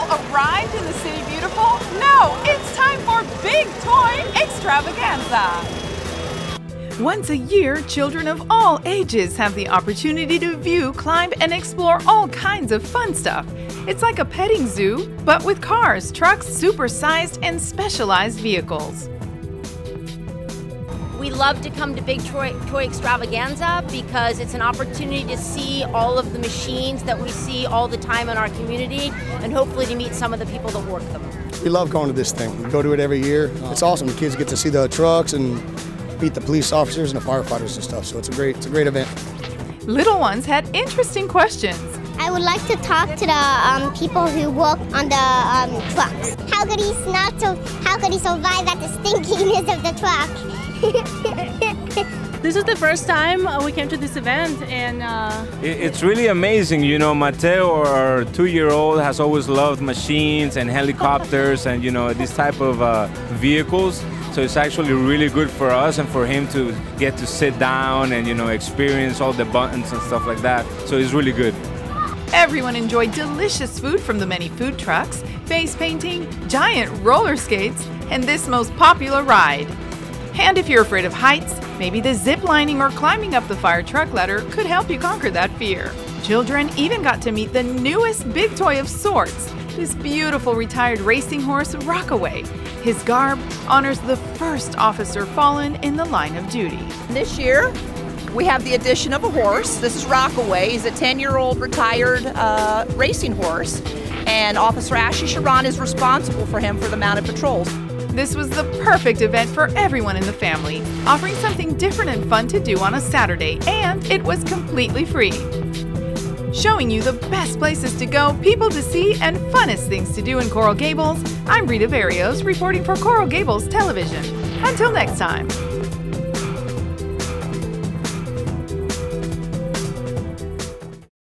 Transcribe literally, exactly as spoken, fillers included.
arrived in the City Beautiful? No, it's time for Big Toy Extravaganza. Once a year, children of all ages have the opportunity to view, climb, and explore all kinds of fun stuff. It's like a petting zoo, but with cars, trucks, supersized, and specialized vehicles. We love to come to Big Toy, Toy Extravaganza because it's an opportunity to see all of the machines that we see all the time in our community and hopefully to meet some of the people that work them. We love going to this thing. We go to it every year. It's awesome. The kids get to see the trucks and meet the police officers and the firefighters and stuff, so it's a great, it's a great event. Little ones had interesting questions. I would like to talk to the um, people who work on the um, trucks. How could he not so? How could he survive at the stinkiness of the truck? This is the first time we came to this event, and uh... it's really amazing. You know, Mateo, our two-year-old, has always loved machines and helicopters and you know these type of uh, vehicles. So it's actually really good for us and for him to get to sit down and you know experience all the buttons and stuff like that. So it's really good. Everyone enjoyed delicious food from the many food trucks, face painting, giant roller skates, and this most popular ride. And if you're afraid of heights, maybe the zip lining or climbing up the fire truck ladder could help you conquer that fear. Children even got to meet the newest big toy of sorts, this beautiful retired racing horse, Rockaway. His garb honors the first officer fallen in the line of duty. This year, we have the addition of a horse. This is Rockaway. He's a ten-year-old retired uh, racing horse, and Officer Ashley Sharon is responsible for him for the mounted patrols. This was the perfect event for everyone in the family, offering something different and fun to do on a Saturday, and it was completely free. Showing you the best places to go, people to see, and funnest things to do in Coral Gables, I'm Rita Barrios reporting for Coral Gables Television. Until next time.